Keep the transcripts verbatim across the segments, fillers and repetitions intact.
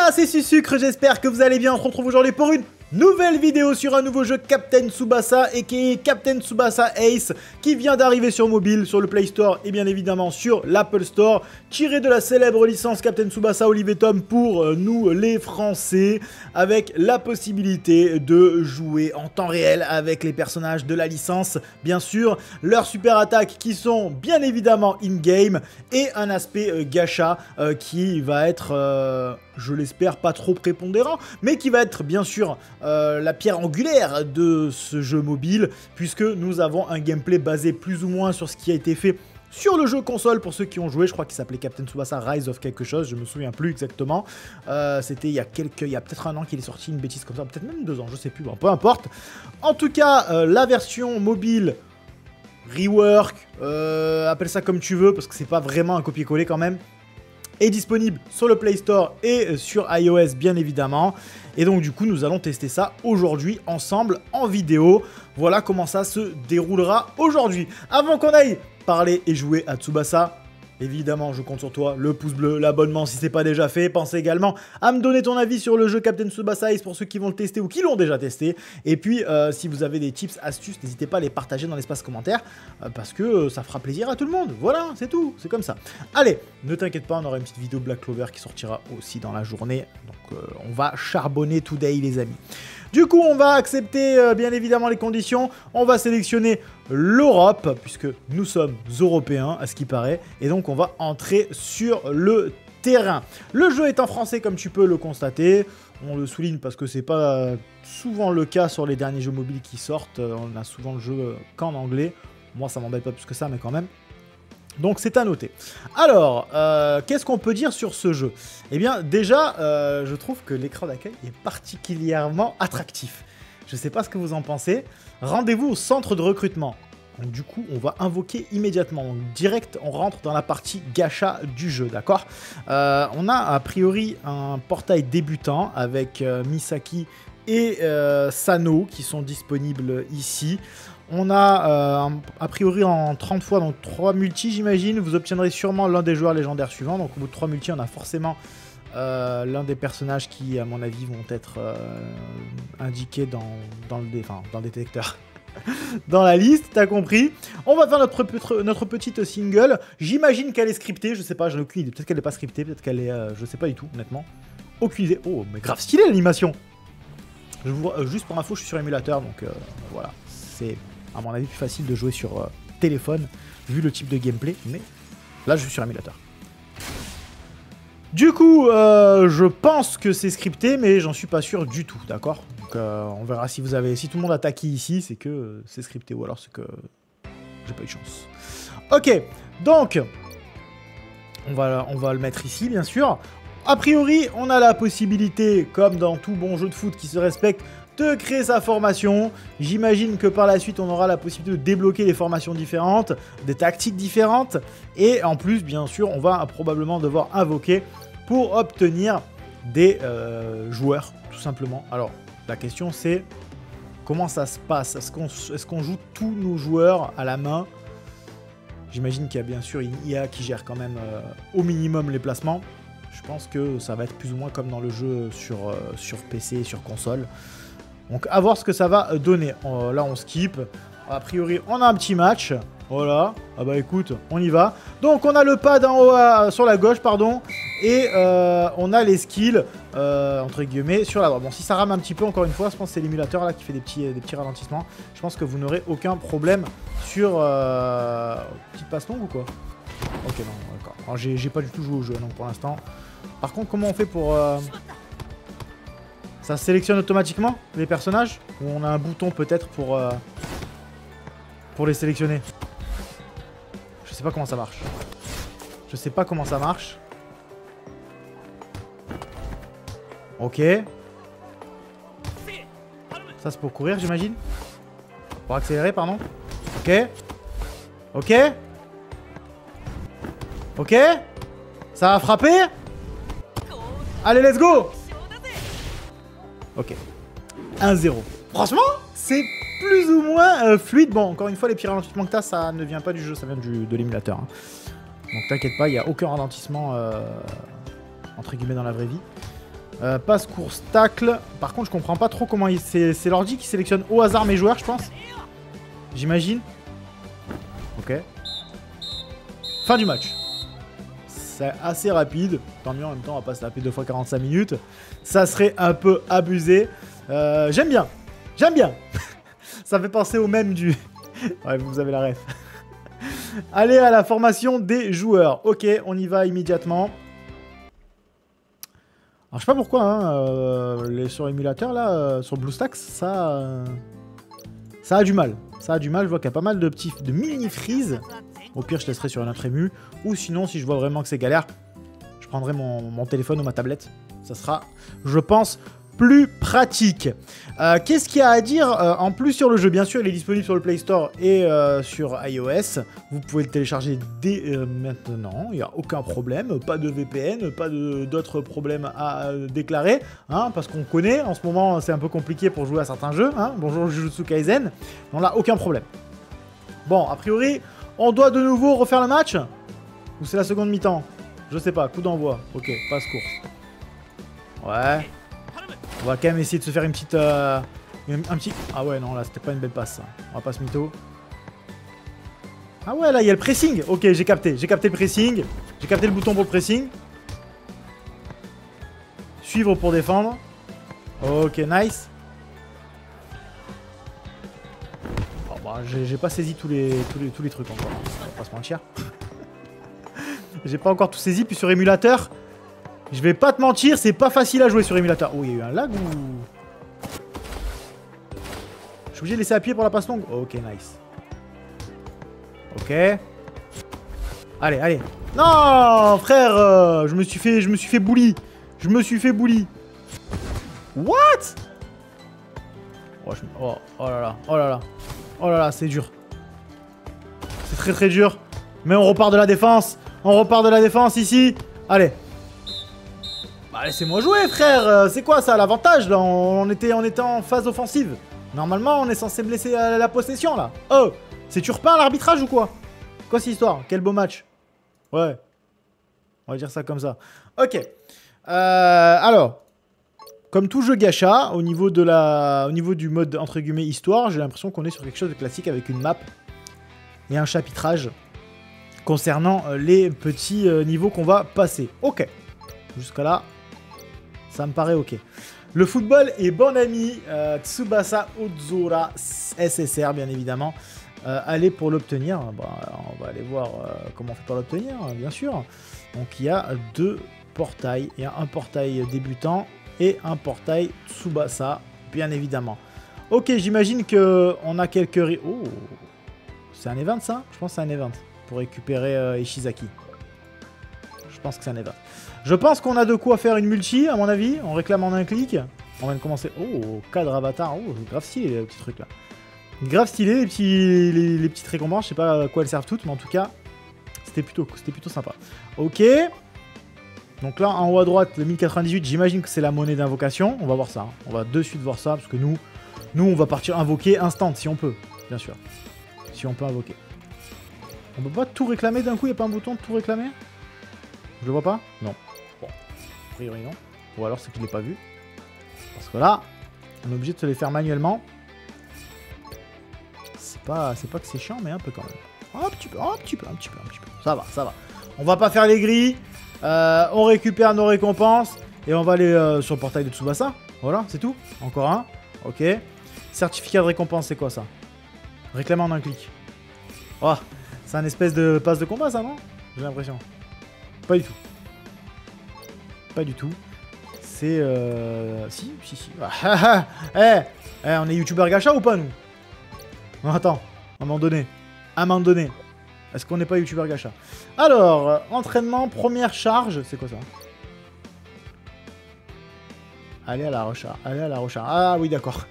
là, c'est Susucre, j'espère que vous allez bien. On se retrouve aujourd'hui pour une nouvelle vidéo sur un nouveau jeu Captain Tsubasa et qui est Captain Tsubasa Ace qui vient d'arriver sur mobile, sur le Play Store et bien évidemment sur l'Apple Store, tiré de la célèbre licence Captain Tsubasa Olive Tom pour euh, nous les Français, avec la possibilité de jouer en temps réel avec les personnages de la licence, bien sûr, leurs super attaques qui sont bien évidemment in-game et un aspect euh, gacha euh, qui va être, euh, je l'espère, pas trop prépondérant, mais qui va être bien sûr Euh, la pierre angulaire de ce jeu mobile, puisque nous avons un gameplay basé plus ou moins sur ce qui a été fait sur le jeu console pour ceux qui ont joué. Je crois qu'il s'appelait Captain Tsubasa Rise of quelque chose, je me souviens plus exactement. Euh, C'était il y a quelques, il y a peut-être un an qu'il est sorti, une bêtise comme ça, peut-être même deux ans, je sais plus, bon, peu importe. En tout cas, euh, la version mobile rework, euh, appelle ça comme tu veux, parce que c'est pas vraiment un copier-coller quand même, est disponible sur le Play Store et sur iOS bien évidemment. Et donc du coup nous allons tester ça aujourd'hui ensemble en vidéo. Voilà comment ça se déroulera aujourd'hui. Avant qu'on aille parler et jouer à Tsubasa, évidemment, je compte sur toi, le pouce bleu, l'abonnement si c'est pas déjà fait. Pensez également à me donner ton avis sur le jeu Captain Tsubasa Ace pour ceux qui vont le tester ou qui l'ont déjà testé. Et puis, euh, si vous avez des tips, astuces, n'hésitez pas à les partager dans l'espace commentaire euh, parce que euh, ça fera plaisir à tout le monde. Voilà, c'est tout, c'est comme ça. Allez, ne t'inquiète pas, on aura une petite vidéo Black Clover qui sortira aussi dans la journée. Donc, euh, on va charbonner today, les amis. Du coup, on va accepter euh, bien évidemment les conditions. On va sélectionner l'Europe, puisque nous sommes européens, à ce qui paraît. Et donc, on va entrer sur le terrain. Le jeu est en français, comme tu peux le constater. On le souligne parce que c'est pas souvent le cas sur les derniers jeux mobiles qui sortent. On a souvent le jeu qu'en anglais. Moi, ça m'embête pas plus que ça, mais quand même. Donc c'est à noter. Alors, euh, qu'est-ce qu'on peut dire sur ce jeu? Eh bien, déjà, euh, je trouve que l'écran d'accueil est particulièrement attractif. Je ne sais pas ce que vous en pensez. Rendez-vous au centre de recrutement. Donc du coup, on va invoquer immédiatement. Donc, direct, on rentre dans la partie gacha du jeu, d'accord? euh, On a a priori un portail débutant avec euh, Misaki et euh, Sano qui sont disponibles ici. On a, euh, a priori, en trente fois, donc trois multis, j'imagine. Vous obtiendrez sûrement l'un des joueurs légendaires suivants. Donc, au bout de trois multis, on a forcément euh, l'un des personnages qui, à mon avis, vont être euh, indiqués dans, dans, le, enfin, dans le détecteur. Dans la liste, t'as compris. On va faire notre, notre petite single. J'imagine qu'elle est scriptée. Je sais pas, j'en ai aucune idée. Peut-être qu'elle n'est pas scriptée. Peut-être qu'elle est... Euh, je sais pas du tout, honnêtement. Aucune idée. Oh, mais grave stylé, l'animation. Je vous vois, euh, juste pour info, je suis sur émulateur. Donc, euh, voilà. C'est... à mon avis, plus facile de jouer sur euh, téléphone, vu le type de gameplay, mais là, je suis sur émulateur. Du coup, euh, je pense que c'est scripté, mais j'en suis pas sûr du tout, d'accord? Donc, euh, on verra si vous avez, si tout le monde a taqué ici, c'est que euh, c'est scripté, ou alors c'est que j'ai pas eu de chance. Ok, donc, on va, on va le mettre ici, bien sûr. A priori, on a la possibilité, comme dans tout bon jeu de foot qui se respecte, de créer sa formation. J'imagine que par la suite, on aura la possibilité de débloquer des formations différentes, des tactiques différentes. Et en plus, bien sûr, on va probablement devoir invoquer pour obtenir des euh, joueurs, tout simplement. Alors, la question, c'est comment ça se passe? Est-ce qu'on est-ce qu'on joue tous nos joueurs à la main? J'imagine qu'il y a bien sûr une I A qui gère quand même euh, au minimum les placements. Je pense que ça va être plus ou moins comme dans le jeu sur, euh, sur P C et sur console. Donc à voir ce que ça va donner. Euh, là on skip. A priori on a un petit match. Voilà. Ah bah écoute, on y va. Donc on a le pad en haut à, sur la gauche, pardon. Et euh, on a les skills, euh, entre guillemets, sur la droite. Bon, si ça rame un petit peu, encore une fois, je pense que c'est l'émulateur là qui fait des petits, des petits ralentissements. Je pense que vous n'aurez aucun problème sur... Euh... Petite passe longue ou quoi? Ok, non, d'accord. J'ai pas du tout joué au jeu, donc pour l'instant. Par contre, comment on fait pour... Euh... Ça sélectionne automatiquement les personnages? Ou on a un bouton peut-être pour, euh, pour les sélectionner? Je sais pas comment ça marche. Je sais pas comment ça marche. Ok. Ça c'est pour courir, j'imagine. Pour accélérer, pardon. Ok. Ok. Ok. Ça va frapper. Allez, let's go. Ok. un zéro. Franchement, c'est plus ou moins euh, fluide. Bon, encore une fois, les petits ralentissements que t'as, ça ne vient pas du jeu, ça vient du, de l'émulateur. Hein. Donc t'inquiète pas, il n'y a aucun ralentissement, euh, entre guillemets, dans la vraie vie. Euh, passe, course, tacle. Par contre, je comprends pas trop comment il... C'est l'ordi qui sélectionne au hasard mes joueurs, je pense. J'imagine. Ok. Fin du match. C'est assez rapide. Tant mieux, en même temps, on va pas se taper deux fois quarante-cinq minutes. Ça serait un peu abusé. Euh, J'aime bien. J'aime bien. Ça fait penser au même du... Ouais, vous avez la ref. Allez à la formation des joueurs. Ok, on y va immédiatement. Alors, je sais pas pourquoi, hein, euh, les, sur l'émulateur, là, euh, sur BlueStacks, ça, euh, ça a du mal. Ça a du mal, je vois qu'il y a pas mal de petits, de mini-freeze. Au pire, je laisserai sur un autre ému. Ou sinon, si je vois vraiment que c'est galère, je prendrai mon, mon téléphone ou ma tablette. Ça sera, je pense, plus pratique. Euh, Qu'est-ce qu'il y a à dire euh, en plus sur le jeu? Bien sûr, il est disponible sur le Play Store et euh, sur iOS. Vous pouvez le télécharger dès euh, maintenant. Il n'y a aucun problème. Pas de V P N, pas d'autres problèmes à euh, déclarer. Hein, parce qu'on connaît, en ce moment, c'est un peu compliqué pour jouer à certains jeux. Hein. Bonjour Jujutsu Kaisen. On n'a aucun problème. Bon, a priori, on doit de nouveau refaire le match? Ou c'est la seconde mi-temps? Je sais pas. Coup d'envoi. Ok, passe course. Ouais. On va quand même essayer de se faire une petite... Euh, un petit... Ah ouais, non, là, c'était pas une belle passe, ça. On va pas se mytho. Ah ouais, là, il y a le pressing. Ok, j'ai capté. J'ai capté le pressing. J'ai capté le bouton pour le pressing. Suivre pour défendre. Ok, nice. Oh, bah, j'ai pas saisi tous les, tous, les, tous les trucs encore. On va pas se mentir. J'ai pas encore tout saisi. Puis sur émulateur... Je vais pas te mentir, c'est pas facile à jouer sur émulateur. Oh, il y a eu un lag ou... Je suis obligé de laisser à pied pour la passe longue. Ok, nice. Ok. Allez, allez. Non, frère, euh, je me suis fait, je me suis fait bully. Je me suis fait bully. What? Oh, je... oh, oh là là, oh là là. Oh là là, c'est dur. C'est très très dur. Mais on repart de la défense. On repart de la défense ici. Allez. Bah laissez-moi jouer, frère. C'est quoi ça, l'avantage là? on était, on était en phase offensive. Normalement, on est censé me laisser la, la possession là. Oh, c'est Turpin l'arbitrage ou quoi? Quoi cette histoire? Quel beau match. Ouais. On va dire ça comme ça. Ok. Euh, alors, comme tout jeu gacha, au niveau, de la, au niveau du mode entre guillemets histoire, j'ai l'impression qu'on est sur quelque chose de classique avec une map et un chapitrage concernant les petits euh, niveaux qu'on va passer. Ok. Jusqu'à là. Ça me paraît ok. Le football est bon ami. Euh, Tsubasa Ozora S S R, bien évidemment. Euh, allez pour l'obtenir. Bah, on va aller voir euh, comment on fait pour l'obtenir, bien sûr. Donc, il y a deux portails. Il y a un portail débutant et un portail Tsubasa, bien évidemment. Ok, j'imagine qu'on a quelques... Oh, c'est un event, ça? Je pense que c'est un event. Pour récupérer euh, Ishizaki. Je pense que c'est un event. Je pense qu'on a de quoi faire une multi, à mon avis. On réclame en un clic. On vient de commencer. Oh, cadre avatar. Oh, grave stylé, les petits trucs là. Grave stylé, les, petits, les, les petites récompenses. Je sais pas à quoi elles servent toutes, mais en tout cas, c'était plutôt, c'était plutôt sympa. Ok. Donc là, en haut à droite, le mille quatre-vingt-dix-huit, j'imagine que c'est la monnaie d'invocation. On va voir ça. Hein. On va de suite voir ça, parce que nous, nous, on va partir invoquer instant, si on peut. Bien sûr. Si on peut invoquer. On peut pas tout réclamer d'un coup, il n'y a pas un bouton de tout réclamer? Je le vois pas? Non. Bon, a priori non. Ou alors c'est qu'il n'est pas vu. Parce que là, on est obligé de se les faire manuellement. C'est pas, c'est pas que c'est chiant, mais un peu quand même. Un petit peu, un petit peu, un petit peu, un petit peu. Ça va, ça va. On va pas faire les grilles. Euh, on récupère nos récompenses. Et on va aller euh, sur le portail de Tsubasa. Voilà, c'est tout. Encore un. Ok. Certificat de récompense, c'est quoi ça? Réclamer en un clic. Oh, c'est un espèce de passe de combat, ça, non? J'ai l'impression. Pas du tout. Pas du tout. C'est... Euh... Si, si, si. Ah, eh, eh, on est youtubeur gacha ou pas, nous? Non, attends. À un moment donné. À un moment donné. Est-ce qu'on n'est pas youtubeur gacha? Alors, euh, entraînement, première charge. C'est quoi ça? Allez à la recharge. Allez à la recharge. Ah oui, d'accord.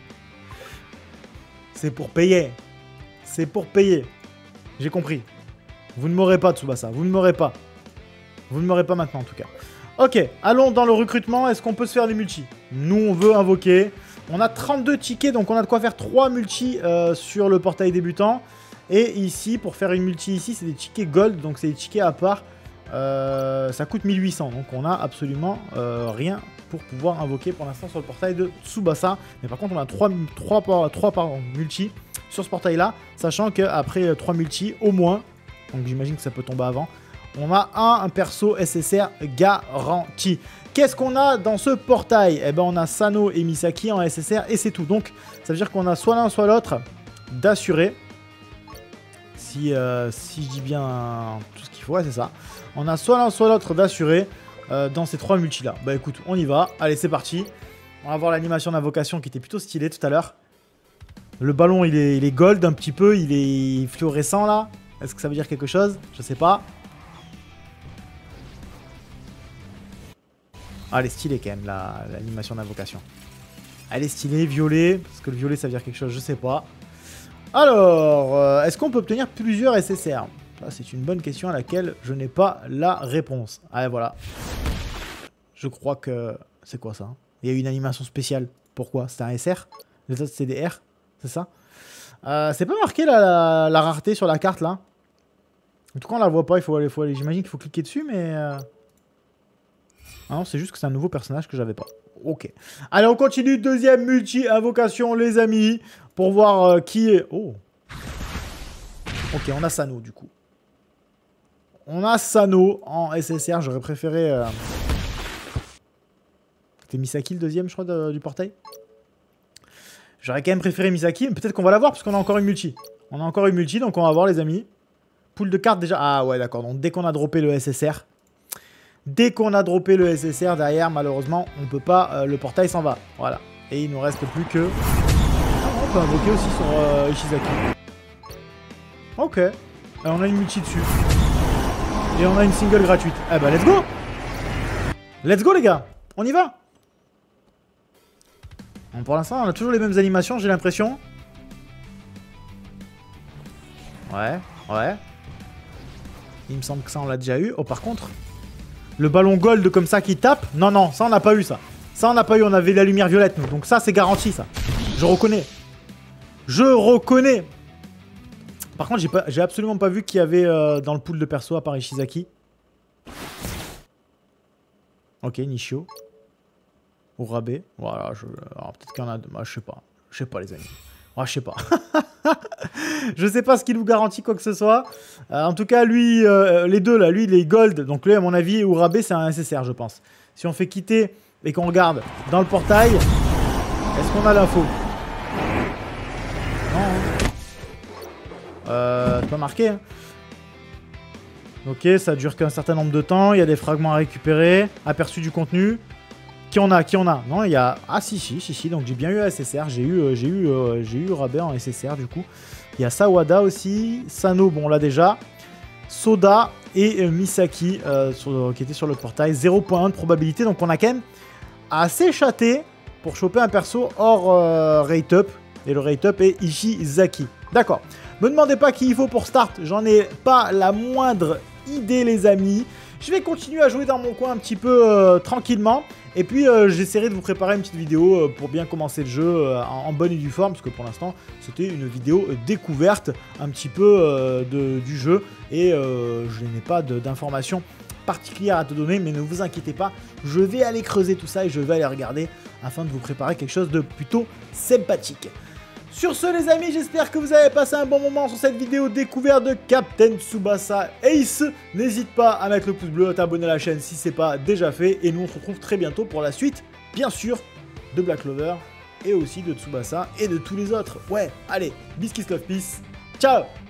C'est pour payer. C'est pour payer. J'ai compris. Vous ne m'aurez pas, Tsubasa. Vous ne m'aurez pas. Vous ne m'aurez pas maintenant, en tout cas. Ok, allons dans le recrutement. Est-ce qu'on peut se faire des multis? Nous, on veut invoquer. On a trente-deux tickets, donc on a de quoi faire trois multis euh, sur le portail débutant. Et ici, pour faire une multi ici, c'est des tickets gold, donc c'est des tickets à part Euh, ça coûte mille huit cents, donc on a absolument euh, rien pour pouvoir invoquer pour l'instant sur le portail de Tsubasa. Mais par contre, on a trois, trois, trois pardon, multi sur ce portail-là, sachant qu'après trois multi, au moins, donc j'imagine que ça peut tomber avant, on a un, un perso S S R garanti. Qu'est-ce qu'on a dans ce portail? Eh ben, on a Sano et Misaki en S S R et c'est tout. Donc, ça veut dire qu'on a soit l'un, soit l'autre d'assurer. Si, euh, si je dis bien tout ce qu'il faut, ouais, c'est ça. On a soit l'un, soit l'autre d'assurer euh, dans ces trois multis-là. Bah écoute, on y va. Allez, c'est parti. On va voir l'animation d'invocation qui était plutôt stylée tout à l'heure. Le ballon, il est, il est gold un petit peu. Il est fluorescent, là. Est-ce que ça veut dire quelque chose? Je sais pas. Ah, elle est stylée quand même, l'animation d'invocation. Elle est stylée, violet. Parce que le violet, ça veut dire quelque chose, je sais pas. Alors, euh, est-ce qu'on peut obtenir plusieurs S S R? Ça, c'est une bonne question à laquelle je n'ai pas la réponse. Allez, voilà. Je crois que... C'est quoi ça? Il y a eu une animation spéciale. Pourquoi? C'était un S R? Les autres, c'est des R? C'est ça? euh, C'est pas marqué la, la, la rareté sur la carte, là? En tout cas, on la voit pas. Il faut aller... Faut aller... J'imagine qu'il faut cliquer dessus, mais... Euh... Ah non, c'est juste que c'est un nouveau personnage que j'avais pas. Ok. Allez, on continue. Deuxième multi-invocation, les amis. Pour voir euh, qui est... Oh. Ok, on a Sano, du coup. On a Sano en S S R. J'aurais préféré... Euh... C'était Misaki, le deuxième, je crois, de, du portail. J'aurais quand même préféré Misaki. Mais peut-être qu'on va l'avoir, parce qu'on a encore une multi. On a encore une multi, donc on va voir, les amis. Pool de cartes, déjà. Ah ouais, d'accord. Donc, dès qu'on a droppé le S S R... Dès qu'on a droppé le S S R derrière, malheureusement, on peut pas, euh, le portail s'en va. Voilà. Et il nous reste plus que... On peut invoquer aussi sur euh, Ishizaki. Ok. Alors, on a une multi dessus. Et on a une single gratuite. Eh bah, let's go. Let's go, les gars. On y va. Bon, pour l'instant, on a toujours les mêmes animations, j'ai l'impression. Ouais, ouais. Il me semble que ça, on l'a déjà eu. Oh, par contre... Le ballon gold comme ça qui tape. Non, non, ça on n'a pas eu ça. Ça on n'a pas eu, on avait la lumière violette nous. Donc ça c'est garanti ça. Je reconnais. Je reconnais. Par contre, j'ai pas, j'ai absolument pas vu qu'il y avait euh, dans le pool de perso à part Ishizaki. Ok, Nishio. Urabe. Voilà, je... peut-être qu'il y en a deux. Moi, je sais pas. Je sais pas les amis. Ah, je sais pas. Je sais pas ce qu'il nous garantit quoi que ce soit. Euh, en tout cas, lui, euh, les deux là, lui, il est gold. Donc lui, à mon avis, Urabe, c'est un S S R, je pense. Si on fait quitter et qu'on regarde dans le portail, est-ce qu'on a l'info? Non. Hein. Euh, pas marqué. Hein. Ok, ça dure qu'un certain nombre de temps. Il y a des fragments à récupérer. Aperçu du contenu. Qui on a? Qui on a? Non, il y a... Ah si, si, si, si. Donc j'ai bien eu S S R. J'ai eu, euh, j'ai eu, euh, j'ai eu Urabe en S S R du coup. Il y a Sawada aussi. Sano, bon, on l'a déjà. Soda et euh, Misaki euh, sur, qui étaient sur le portail. zéro point un de probabilité. Donc on a quand même assez chaté pour choper un perso hors euh, rate up. Et le rate up est Ishizaki. D'accord. Me demandez pas qui il faut pour start. J'en ai pas la moindre idée, les amis. Je vais continuer à jouer dans mon coin un petit peu euh, tranquillement. Et puis euh, j'essaierai de vous préparer une petite vidéo euh, pour bien commencer le jeu euh, en, en bonne et due forme. Parce que pour l'instant, c'était une vidéo euh, découverte un petit peu euh, de, du jeu. Et euh, je n'ai pas d'informations particulières à te donner. Mais ne vous inquiétez pas, je vais aller creuser tout ça et je vais aller regarder afin de vous préparer quelque chose de plutôt sympathique. Sur ce, les amis, j'espère que vous avez passé un bon moment sur cette vidéo découverte de Captain Tsubasa Ace. N'hésite pas à mettre le pouce bleu, à t'abonner à la chaîne si ce n'est pas déjà fait. Et nous, on se retrouve très bientôt pour la suite, bien sûr, de Black Clover et aussi de Tsubasa et de tous les autres. Ouais, allez, biscuits love peace, ciao!